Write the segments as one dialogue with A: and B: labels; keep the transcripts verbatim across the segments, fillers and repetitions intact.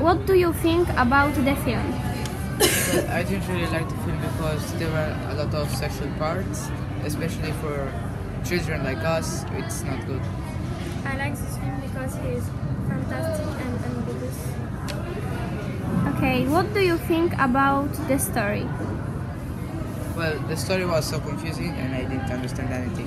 A: what do you think about the film?
B: Well, I didn't really like the film because there were a lot of sexual parts, especially for children like us. It's not good.
C: I like this film because he is fantastic and ambiguous.
A: Okay, what do you think about the story?
B: Well, the story was so confusing and I didn't understand anything.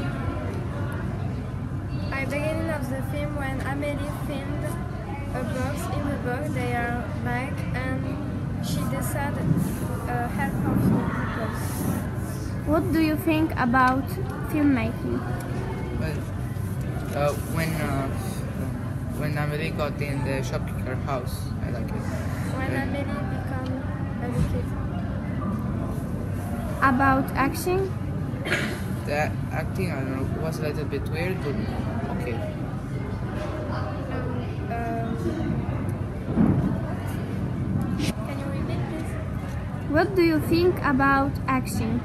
C: At the beginning of the film, when Amélie found a box in the box, they are back and she decided uh, help her people.
A: What do you think about filmmaking?
B: Well, uh, when uh, when Amélie got in the shopkeeper house, I like it.
C: When Amélie became a kid.
A: About acting?
B: The acting, I don't know, was a little bit weird, but okay.
C: Um, um, can you repeat this?
A: What do you think about acting?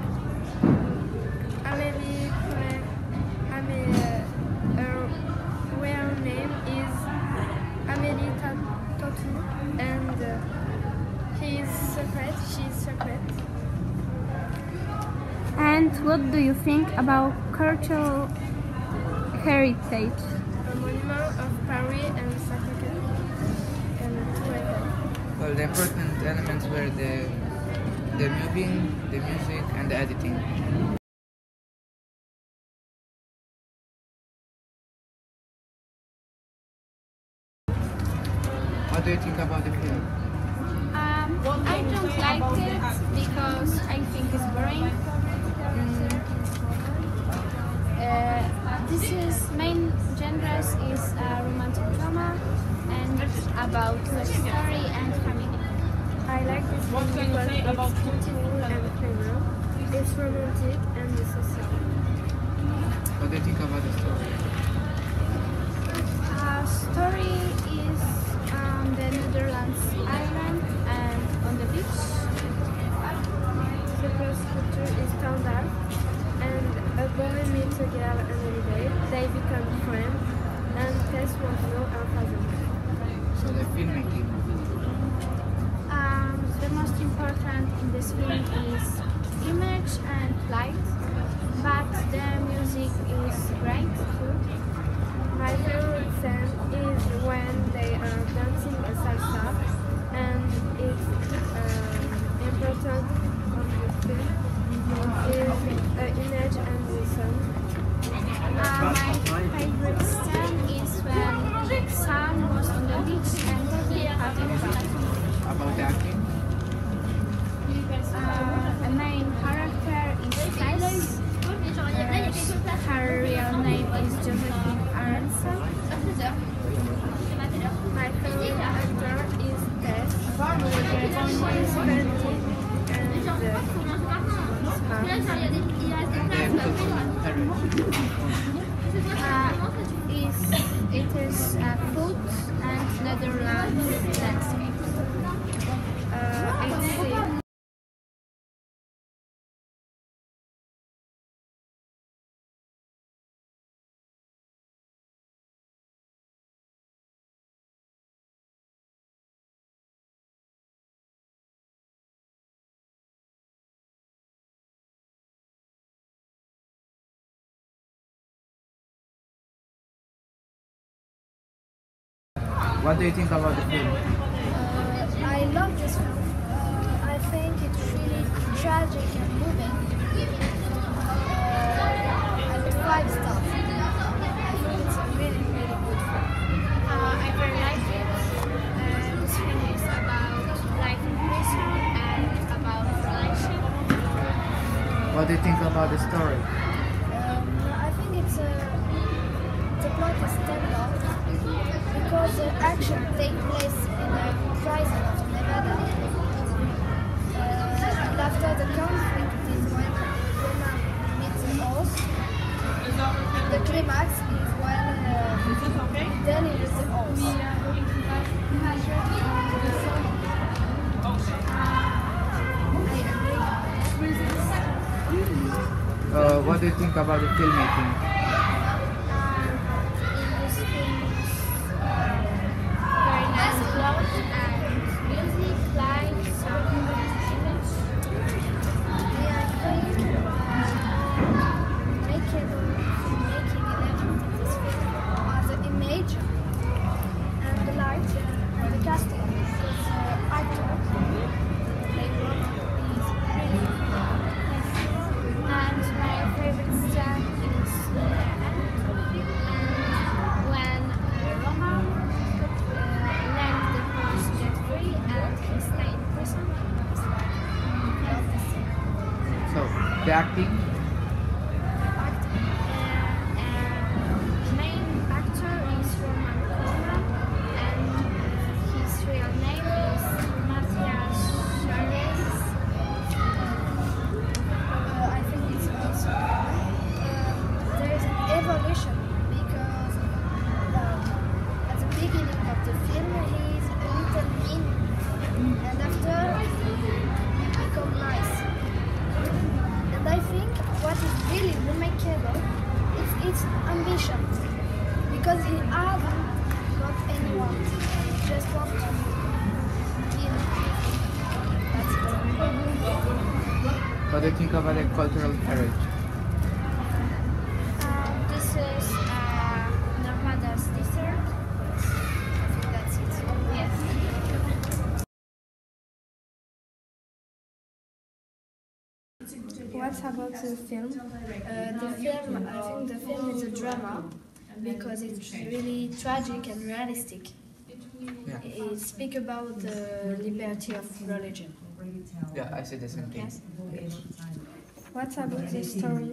C: Amélie, Amélie, uh, her real name is Amélie Totu, and uh, he is secret, she is secret.
A: And what do you think about cultural heritage?
C: A monument of Paris and Sacré and Toulouse.
B: Well, the important elements were the the moving, the music, and the editing. What do you think about the film?
A: Um, I don't like it because I think it's boring. Mm. Uh, this is main genres is uh, romantic drama and about love story and family.
C: I like this film because it's beautiful and clever. It's romantic and it's social.
B: What do you think about the story?
A: Uh, story is on the Netherlands island and on the beach.
C: The first picture is standard, and a boy meets a girl every day. They become friends, and Tess wants to know her father.
B: So the filmmaking.
A: Um, the most important in this film is image and light, but the music is great too.
C: My favorite scene is when they are dancing a salsa, and it's um, important of the film is the image and the song.
A: Uh, my favorite scene is when Sam was on the beach and he had a fun.
B: About the acting?
A: Uh, the main character is Tess. Uh, her real name is Josephine Aronson.
C: My favorite actor is Tess. She is friendly and
A: Uh, is, it is a food and Netherlands landscape.
C: uh, it's
B: What do you think about the film?
D: Uh, I love this film. Uh, I think it's really tragic and moving. Uh, and five stars. I think it's a really, really good film.
A: Uh, I very like it. Uh, this film is about life in prison and about relation.
B: What do you think about the story?
D: Um, I think it's a, the plot is tender because the action takes place in a prison of Nevada. Uh, and after the conflict is when Roma meets the horse. The climax is when uh, then it is the horse.
B: Uh, what do you think about the filmmaking?
A: In this film, very nice plot and
B: The acting?
A: Act, uh, uh, the main actor is Roman Coleman, and uh, his real name is Matthias Charles.
D: Uh, I think it's also uh, there is an evolution because uh, at the beginning of the film he is a little mean, and after he becomes nice. And I think what is really remarkable is its ambition, because he hasn't got anyone. He just wants to be in That's it.
B: What do you think about the cultural heritage?
A: Uh, this is uh, Narmada's sister.
D: I think that's it.
A: Yes.
C: What about the film?
D: Uh, the film, I think the film is a drama because it's really tragic and realistic.
B: Yeah,
D: It speaks about the liberty of religion.
B: yeah, I said the same thing.
D: Yes.
C: What about the story?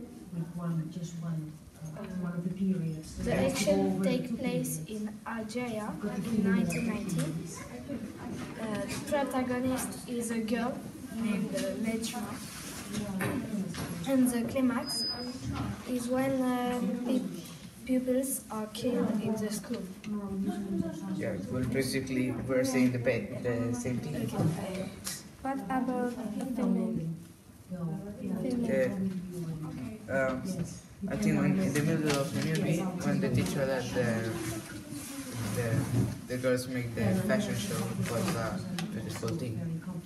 D: The action takes place in Algeria in nineteen ninety. Uh, the protagonist is a girl named uh, Nejma. And the climax is when uh, pe- pupils are killed in the school.
B: Yeah, well, basically, we're saying the, ba- the same thing.
C: What about filming? Filming.
B: Uh, um, I think when in the middle of the movie, when the teacher let the the, the girls make the fashion show was a beautiful thing.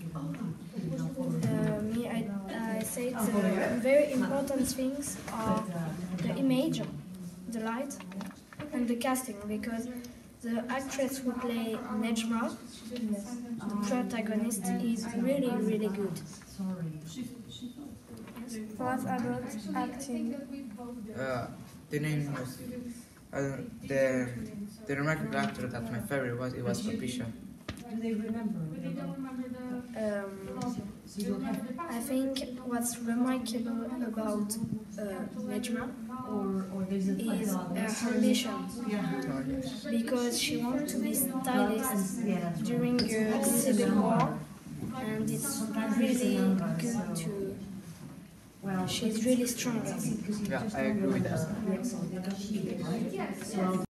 D: Uh, me, I, I say the very important things are the image, the light, and the casting, because the actress who plays Nejma, the protagonist, is really, really good.
C: What about acting?
B: Uh, the name was uh, the the remarkable actor that my favorite was it was Papisha.
D: Um, I think what's remarkable about uh, Nejma is her ambition, because she wants to be stylist during the Civil War, and it's really good to. She's really strong.
B: Yeah, I agree with that.